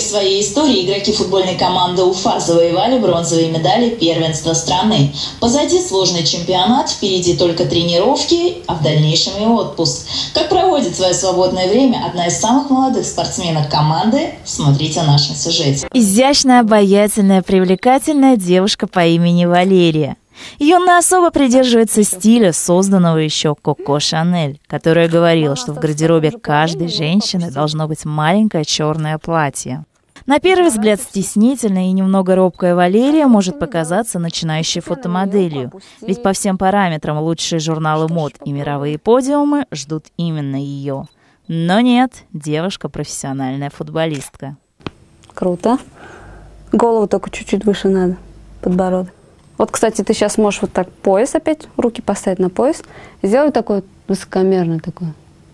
своей истории игроки футбольной команды Уфа завоевали бронзовые медали первенства страны. Позади сложный чемпионат, впереди только тренировки, а в дальнейшем и отпуск. Как проводит свое свободное время одна из самых молодых спортсменок команды, смотрите в нашем сюжете. Изящная, обаятельная, привлекательная девушка по имени Валерия. Юная особа придерживается стиля, созданного еще Коко Шанель, которая говорила, что в гардеробе каждой женщины должно быть маленькое черное платье. На первый взгляд стеснительная и немного робкая Валерия может показаться начинающей фотомоделью, ведь по всем параметрам лучшие журналы мод и мировые подиумы ждут именно ее. Но нет, девушка профессиональная футболистка. Круто. Голову только чуть-чуть выше надо, подбородок. Вот, кстати, ты сейчас можешь вот так пояс опять, руки поставить на пояс, и сделать такой высокомерный такой.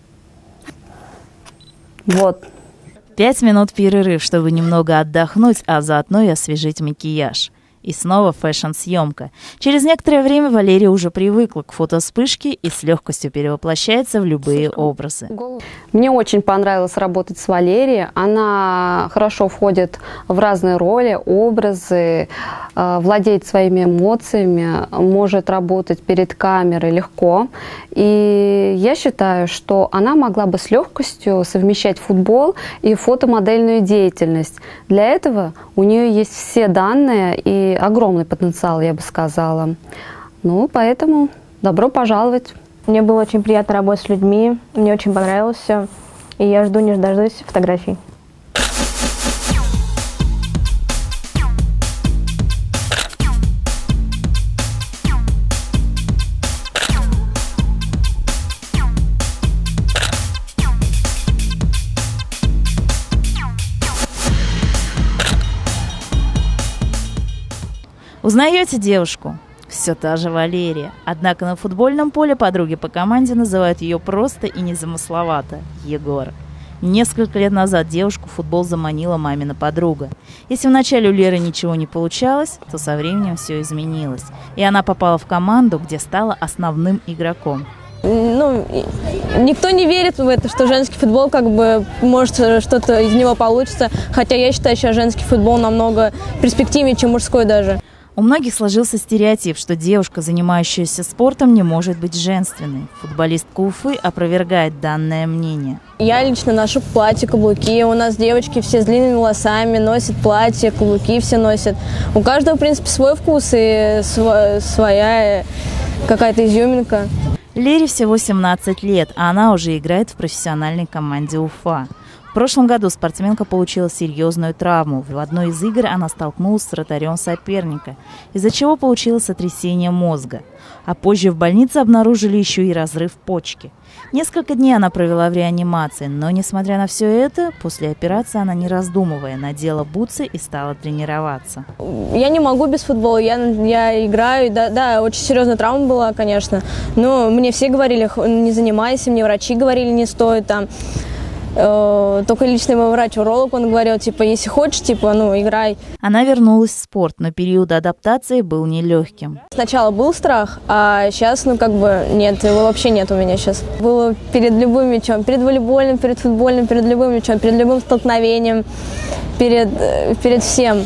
Вот. 5 минут перерыв, чтобы немного отдохнуть, а заодно и освежить макияж. И снова фэшн-съемка. Через некоторое время Валерия уже привыкла к фотоспышке и с легкостью перевоплощается в любые образы. Мне очень понравилось работать с Валерией. Она хорошо входит в разные роли, образы, владеет своими эмоциями, может работать перед камерой легко. И я считаю, что она могла бы с легкостью совмещать футбол и фотомодельную деятельность. Для этого у нее есть все данные и огромный потенциал, я бы сказала. Ну, поэтому добро пожаловать. Мне было очень приятно работать с людьми, мне очень понравилось все, и я жду не дождусь фотографий. Узнаете девушку? Все та же Валерия. Однако на футбольном поле подруги по команде называют ее просто и незамысловато – Егор. Несколько лет назад девушку в футбол заманила мамина подруга. Если вначале у Леры ничего не получалось, то со временем все изменилось. И она попала в команду, где стала основным игроком. Ну, никто не верит в это, что женский футбол как бы может что-то из него получится. Хотя я считаю, что женский футбол намного перспективнее, чем мужской даже. У многих сложился стереотип, что девушка, занимающаяся спортом, не может быть женственной. Футболистка Уфы опровергает данное мнение. Я лично ношу платье, каблуки. У нас девочки все с длинными волосами носят платье, каблуки все носят. У каждого, в принципе, свой вкус и своя какая-то изюминка. Лере всего 17 лет, а она уже играет в профессиональной команде Уфа. В прошлом году спортсменка получила серьезную травму. В одной из игр она столкнулась с вратарем соперника, из-за чего получила сотрясение мозга. А позже в больнице обнаружили еще и разрыв почки. Несколько дней она провела в реанимации, но, несмотря на все это, после операции она, не раздумывая, надела бутсы и стала тренироваться. Я не могу без футбола, я играю, да, очень серьезная травма была, конечно, но мне все говорили, не занимайся, мне врачи говорили, не стоит там. Только личный мой врач-уролог, он говорил, типа, если хочешь, типа, ну, играй. Она вернулась в спорт, но период адаптации был нелегким. Сначала был страх, а сейчас, ну, как бы, нет, его вообще нет у меня сейчас. Было перед любым мячом, перед волейбольным, перед футбольным, перед любым мячом, перед любым столкновением, перед всем.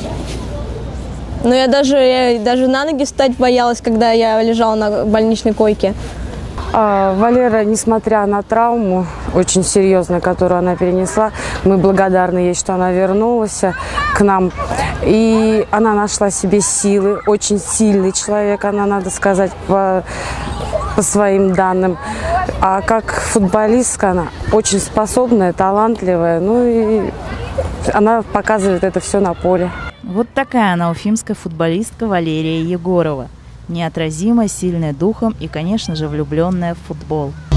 Но я даже на ноги встать боялась, когда я лежала на больничной койке. Валера, несмотря на травму очень серьезную, которую она перенесла, мы благодарны ей, что она вернулась к нам. И она нашла себе силы, очень сильный человек, она, надо сказать, по своим данным. А как футболистка она очень способная, талантливая, ну и она показывает это все на поле. Вот такая она, уфимская футболистка Валерия Егорова. Неотразимая, сильная духом и, конечно же, влюбленная в футбол.